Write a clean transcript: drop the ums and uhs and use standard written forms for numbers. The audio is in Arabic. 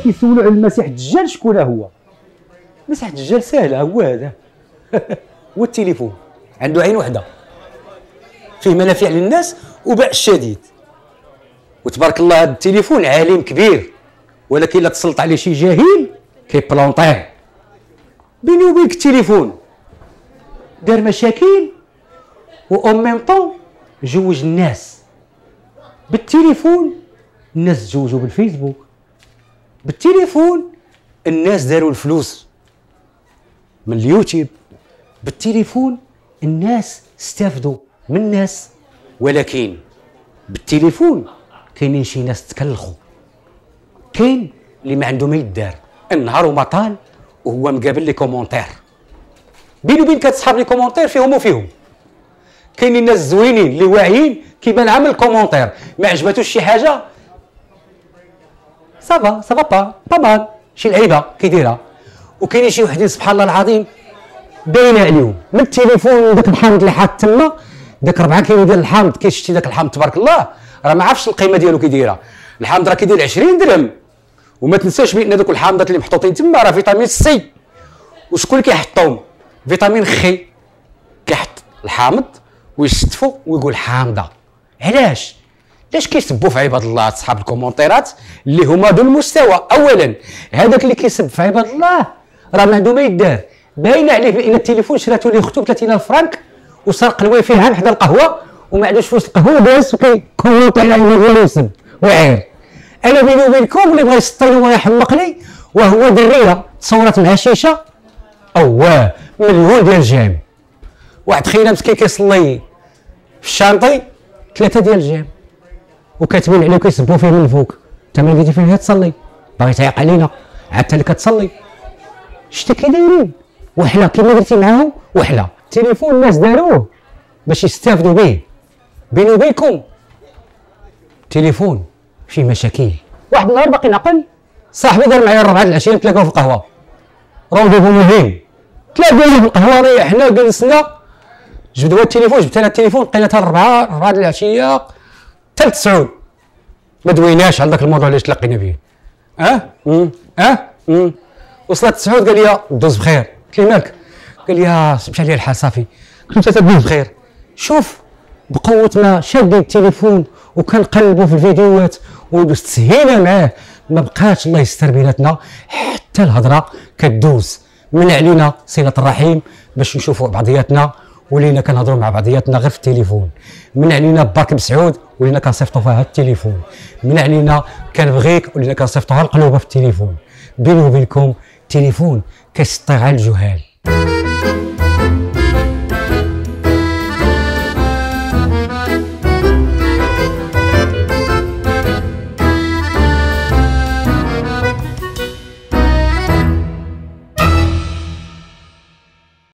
كيسولوا على المسيح الدجال شكون هو. المسيح الدجال سهل، هو هذا هو التليفون، عنده عين وحده فيه منافع للناس وبأس شديد. وتبارك الله هذا التليفون عالم كبير، ولكن الا تسلط عليه شي جاهل كيبلونطيه. بيني وبينك التليفون دار مشاكل و اون ميم طون جوج الناس. بالتليفون الناس تزوجوا بالفيسبوك، بالتليفون الناس داروا الفلوس من اليوتيوب، بالتليفون الناس استفدوا من الناس. ولكن بالتليفون كاينين شي ناس تكلخوا، كاين اللي ما عنده ما يدار، النهار وما طال وهو مقابل لي كومونتير. بيني وبين كتصحاب لي كومونتير فيهم وفيهم. كاينين ناس زوينين اللي واعيين كيبان عامل الكومونتير ما عجباتوش شي حاجه سافا با مال شي لعيبه كيديرها. وكاينين شي وحدين سبحان الله العظيم باينه عليهم من التليفون. داك الحامض اللي حاط تما، داك 4 كيلو ديال الحامض كيشتي داك الحامض تبارك الله، راه ما عرفش القيمه ديالو كيدايره. الحامض راه كيدير 20 درهم. وما تنساش بان دوك الحامضات اللي محطوطين تما راه فيتامين سي. وشكون اللي كيحطهم؟ فيتامين خي. كيحط الحامض ويشتفو ويقول حامضه. علاش كيسبوا في عباد الله اصحاب الكومونتيرات اللي هما ذو المستوى؟ اولا هذاك اللي كيسب في عباد الله راه ما عنده ما يدار، باين عليه بان التليفون شراتو ليه اختو ب 30,000 فرانك وسرق الوايفاي ها حدا القهوه وما عندوش فلوس القهوه داز وكيكومونتي على اللي يسب واعر. انا بيني وبينكم اللي بغى يسطيني ويحمق لي وهو دريه تصورات مع شيشه اواه مليون ديال الجيم. واحد خينا مسكين كيصلي في الشانطي 3 ديال الجيم وكاتبين عليه وكيسبوا فيه من الفوق. انت ما لقيتي فين تصلي؟ باغي تعيق علينا عاد انت اللي كتصلي. شتا كي دايرين وحله كيما درتي معاهم وحله. التليفون الناس داروه باش يستافدوا به. بيني وبينكم التليفون فيه مشاكل. واحد النهار باقي نعقل صاحبي دار معايا 4 العشيه نتلاقاو في القهوه، رونديفو مهم. تلاقينا في القهوه ريحنا جلسنا، جبدوا التليفون، جبت انا التليفون لقينا 4 العشيه حتى 9 ما دويناش على ذاك الموضوع اللي تلاقينا فيه. وصلت 9 قال لي دوز بخير. قلت له مالك؟ قال لي مشى عليا الحال صافي. قلت له تدوز بخير. شوف بقوه ما شادين التليفون وكنقلبوا في الفيديوهات وتسهينا معاه ما بقاش الله يستر بيناتنا حتى الهضره كدوز. من علينا صله الرحيم باش نشوفوا بعضياتنا، ولينا كنهضروا مع بعضياتنا غير في التليفون. من علينا بارك بسعود ولينا كنصيفطوا فيها التليفون. من علينا كنبغيك ولينا كنصيفطوها القلوبه في التليفون. بيني وبينكم التليفون كيسطي على الجهال.